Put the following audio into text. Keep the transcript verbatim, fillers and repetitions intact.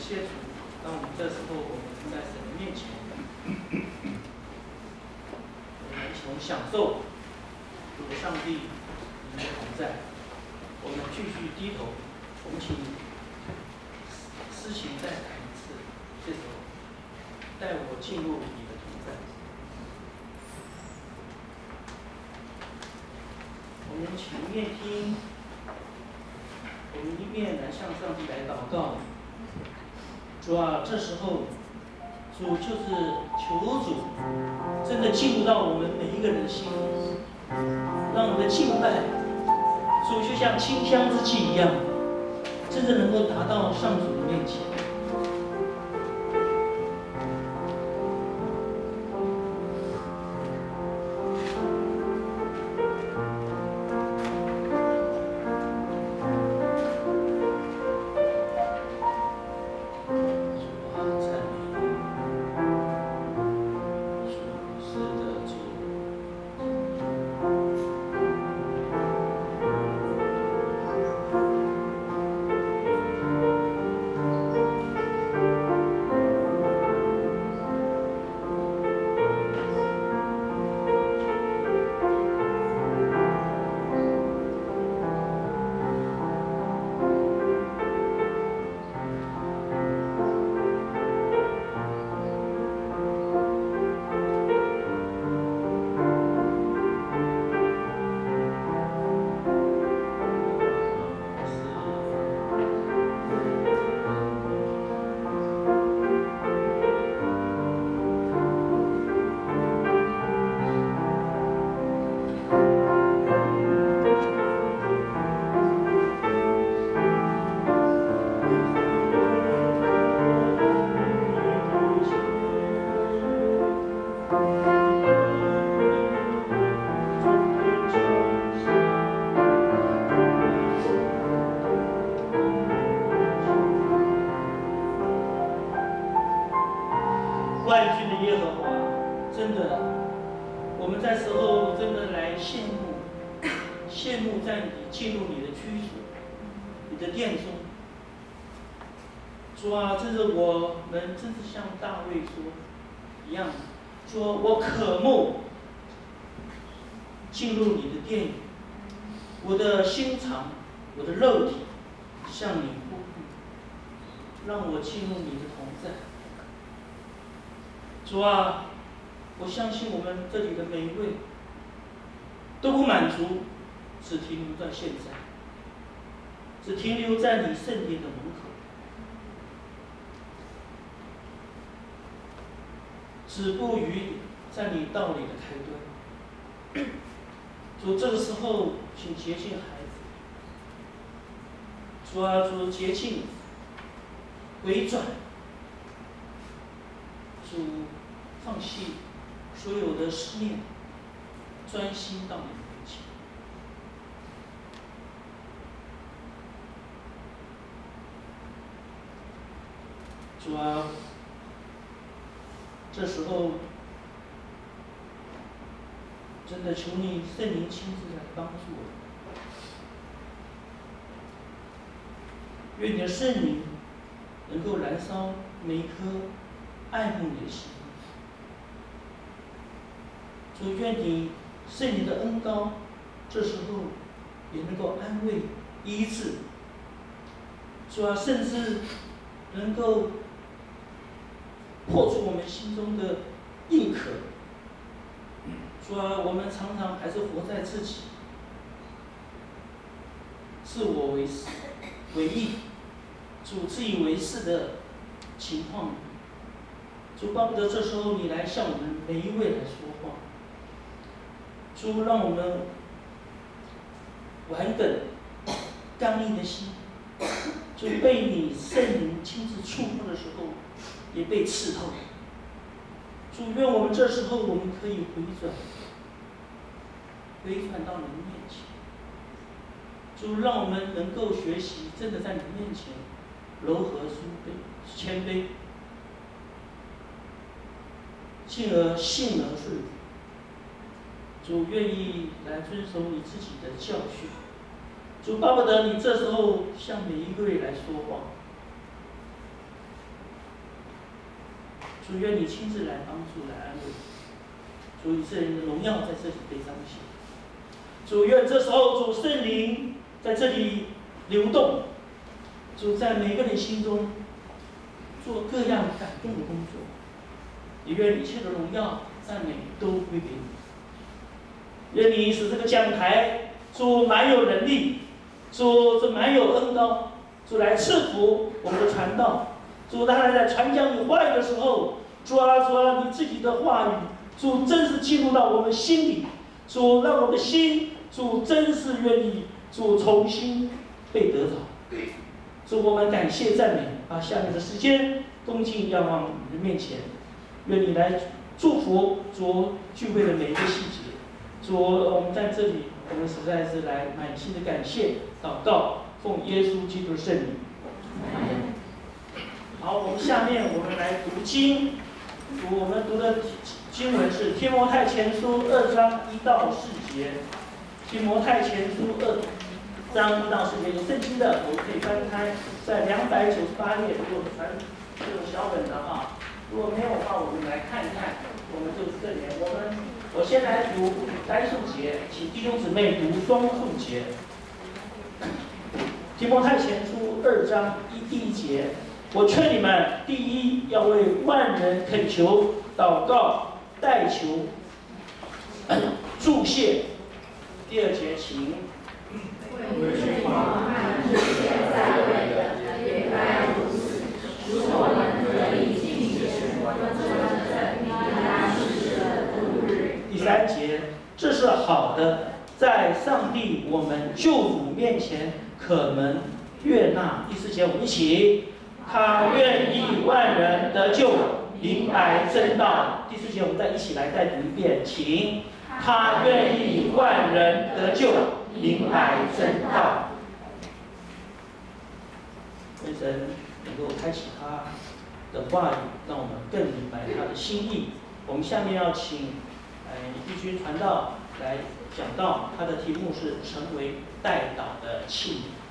谢主，当我们这时候我们在神的面前，我们一同享受主上帝你的同在。我们继续低头，我们请诗琴再弹一次这首《带我进入你的同在》。我们请一面听，我们一面来向上帝来祷告。主啊，这时候主就是求主真的进入到我们每一个人的心里，让我们的敬拜主就像清香之气一样，真的能够达到上主的面前。万军的耶和华，真的，我们在时候真的来羡慕，羡慕在你进入你的居所，你的殿中。主啊，这是我们真是像大卫说一样，说我渴慕进入你的殿宇，我的心肠，我的肉体向你呼吁，让我进入你的同在。主啊，我相信我们这里的每一位都不满足，只停留在现在，只停留在你圣殿的门口，止步于在你道理的开端。主，这个时候，请洁净孩子。主啊，主洁净，回转。主放弃所有的思念，专心到你的面前。主啊，这时候真的求你圣灵亲自来帮助我，愿你的圣灵能够燃烧每一颗爱慕你的心。主，愿你圣灵的恩膏，这时候也能够安慰、医治。主啊，甚至能够破除我们心中的硬壳。主啊，我们常常还是活在自己自我为是、为义、主自以为是的情况里。主，巴不得这时候你来向我们每一位来说话。主，让我们顽梗、刚硬的心，就被你圣灵亲自触摸的时候，也被刺透。主，愿我们这时候我们可以回转，回转到你的面前。主，让我们能够学习，真的在你面前柔和谦卑、谦卑。进而信而顺服。主愿意来遵守你自己的教训。主巴不得你这时候向每一位来说话。 主愿你亲自来帮助、来安慰。主以色列人的荣耀在这里被彰显。主愿这时候主圣灵在这里流动，主在每个人心中做各样感动的工作。也愿一切的荣耀、赞美都归给你。愿你使这个讲台主满有能力，主这满有恩膏，主来赐福我们的传道。主当然在传讲你话语的时候，主啊主啊，你自己的话语，主真是进入到我们心里，主让我们的心，主真是愿意，主重新被得着。主我们感谢赞美，把下面的时间恭敬仰望你的面前，愿你来祝福主聚会的每一个细节。主，我们在这里，我们实在是来满心的感谢、祷告，奉耶稣基督的圣名。好，我们下面我们来读经，读我们读的经文是《提摩太前书》二章一到四节，《提摩太前书》二章一到四节有圣经的，我们可以翻开在两百九十八页，如果传这种小本的哈，如果没有的话，我们来看一看，我们就是这里，我们我先来读单数节，请弟兄姊妹读双数节。提摩太前书二章一第一节，我劝你们，第一要为万人恳求、祷告、代求、祝谢。第二节，请。为君王和世界在位的，也该如此，使我们得以尽解我们这平安世事的度日。第三节，这是好的，在上帝我们救主面前可能悦纳。第四节，我们一起。他愿意万人得救，明白真道。第四节，我们再一起来再读一遍，请。他愿意万人得救，明白真道。愿神能够开启他的话语，让我们更明白他的心意。我们下面要请呃义军传道来讲道，他的题目是成为代祷的器皿。